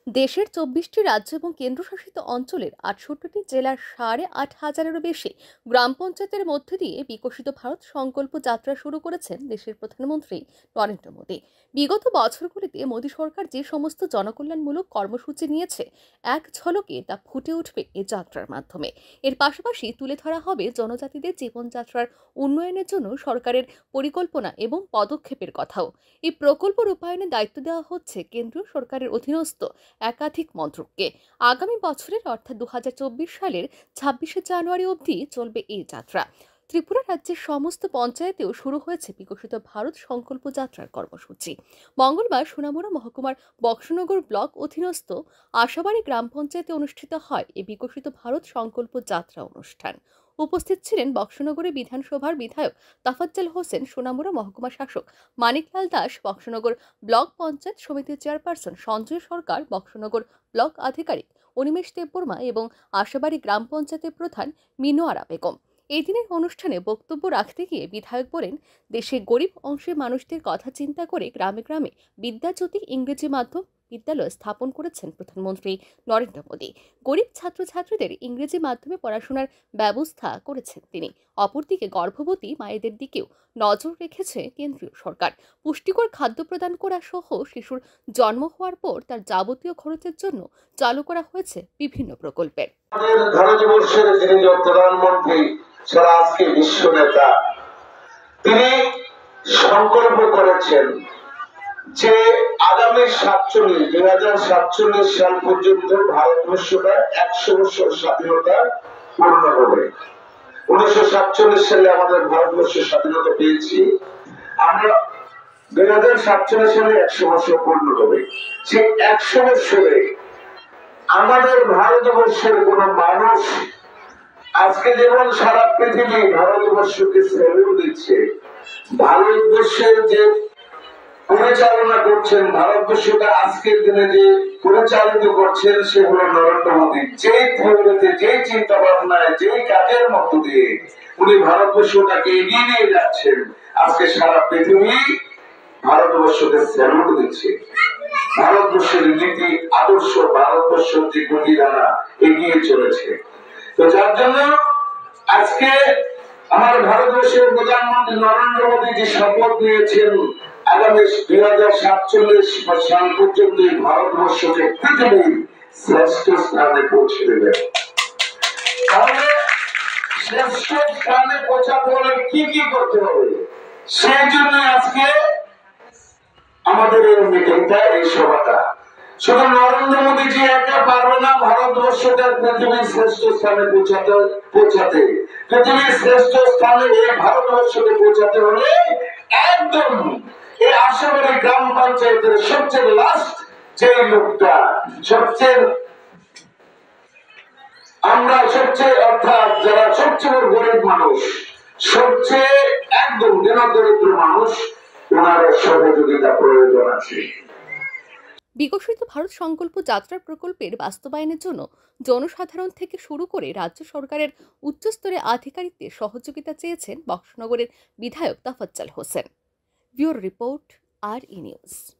দেশের ২৪টি রাজ্য এবং কেন্দ্রশাসিত অঞ্চলের ৬৮টি জেলার ৮,৫০০-এরও বেশি গ্রাম পঞ্চায়েতের মধ্যে দিয়ে বিকশিত ভারত সংকল্প যাত্রা শুরু করেছেন দেশের প্রধানমন্ত্রী নরেন্দ্র মোদী। বিগত বছরগুলিতে মোদী সরকার যে সমস্ত জনকল্যাণমূলক কর্মসূচি নিয়েছে, এক ঝলকে তা ফুটে উঠবে এই যাত্রার মাধ্যমে। এর পাশাপাশি তুলে ধরা হবে জনজাতিদের জীবনযাত্রার উন্নয়নের জন্য সরকারের পরিকল্পনা এবং পদক্ষেপের কথাও। এই প্রকল্প রূপায়ণের দায়িত্ব দেওয়া হচ্ছে কেন্দ্রীয় সরকারের অধীনস্থ একাধিক মন্ত্রককে। আগামী বছরের অর্থাৎ ২০২৪ সালের ২৬শে জানুয়ারি অবধি চলবে এই যাত্রা। ত্রিপুরা রাজ্যের সমস্ত পঞ্চায়েতেও শুরু হয়েছে বিকশিত ভারত সংকল্প যাত্রার কর্মসূচি। মঙ্গলবার সোনামুড়া মহকুমার বক্সনগর ব্লক অধীনস্থ আশাবাড়ি গ্রাম পঞ্চায়েতে অনুষ্ঠিত হয় এই বিকশিত ভারত সংকল্প যাত্রা অনুষ্ঠান। উপস্থিত ছিলেন বক্সনগরের বিধানসভার বিধায়ক তাফাজ্জল হোসেন, সোনামুড়া মহকুমা শাসক মানিকলাল দাস, বক্সনগর ব্লক পঞ্চায়েত সমিতির চেয়ারপারসন সঞ্জয় সরকার, বক্সনগর ব্লক আধিকারিক অনিমেষ দেববর্মা এবং আশাবাড়ি গ্রাম পঞ্চায়েতের প্রধান মিনোয়ারা বেগম। এই দিনের অনুষ্ঠানে বক্তব্য রাখতে গিয়ে বিধায়ক বলেন, দেশের গরিব অংশের মানুষদের কথা চিন্তা করে গ্রামে গ্রামে বিদ্যাজ্যোতি ইংরেজি মাধ্যম বিদ্যালয় স্থাপন করেছেন প্রধানমন্ত্রী নরেন্দ্র মোদী। গরিব ছাত্রছাত্রীদের ইংরেজি মাধ্যমে পড়াশোনার ব্যবস্থা করেছেন তিনি। অপরদিকে গর্ভবতী মায়েদের দিকেও নজর রেখেছে কেন্দ্রীয় সরকার। পুষ্টিকর খাদ্য প্রদান করা সহ শিশুর জন্ম হওয়ার পর তার যাবতীয় খরচের জন্য চালু করা হয়েছে বিভিন্ন প্রকল্পের। ভারতবর্ষের যিনি প্রধানমন্ত্রী সারা আজকে বিশ্ব নেতা, তিনি সংকল্প করেছেন যে আগামী 2047 সাল পর্যন্ত ভারতবর্ষটা 100 বছর স্বাধীনতা পূর্ণ হবে। 1947 সালে আমাদের ভারতবর্ষের স্বাধীনতা পেয়েছি, আমরা 2047 সালে 100 বছর পূর্ণ হবে। সেই 100 বছরে আমাদের ভারতবর্ষের কোন মানুষ আজকে যেমন সারা পৃথিবী ভারতবর্ষকে স্যালুট দিচ্ছে, ভারতবর্ষের যে পরিচালনা করছেন, ভারতবর্ষটা আজকের দিনে যে পরিচালিত করছেন সে হলো নরেন্দ্র মোদী। যে থিওরিতে, যে চিন্তা ভাবনায়, যে কাজের মধ্য দিয়ে উনি ভারতবর্ষটাকে এগিয়ে নিয়ে যাচ্ছেন, আজকে সারা পৃথিবী ভারতবর্ষকে স্যালুট দিচ্ছে। ভারতবর্ষের নীতি আদর্শ, ভারতবর্ষের যে গতি দ্বারা এগিয়ে চলেছে। তো যার জন্য আজকে আমার ভারতবর্ষের প্রধানমন্ত্রী নরেন্দ্র মোদী যে শপথ নিয়েছেন আগামী 2047 সাল পর্যন্ত ভারতবর্ষকে পৃথিবীর শ্রেষ্ঠ স্থানে পৌঁছে দেবেন। তাহলে শ্রেষ্ঠ স্থানে পৌঁছাতে হলে কি কি করতে হবে, সেই জন্য আজকে আমাদের এই মিটিংটা, এই সভাটা। শুধু নরেন্দ্র মোদী জি একা পারবে না ভারতবর্ষকে পৃথিবীর শ্রেষ্ঠ স্থানে পৌঁছাতে। পৃথিবীর শ্রেষ্ঠ স্থানে এই ভারতবর্ষকে পৌঁছাতে হলে একদম এই আশাবাড়ি গ্রাম পঞ্চায়েতের সবচেয়ে লাস্ট যে লোকটা, অর্থাৎ যারা সবচেয়ে গরিব মানুষ, সবচেয়ে একদম দরিদ্র মানুষ, ওনার সহযোগিতা প্রয়োজন আছে। বিকশিত ভারত সংকল্প যাত্রা প্রকল্পের বাস্তবায়নের জন্য জনসাধারণ থেকে শুরু করে রাজ্য সরকারের উচ্চস্তরের আধিকারিকদের সহযোগিতা চেয়েছেন বক্সনগরের বিধায়ক Tafajjal Hossain. Bureau report, RE news.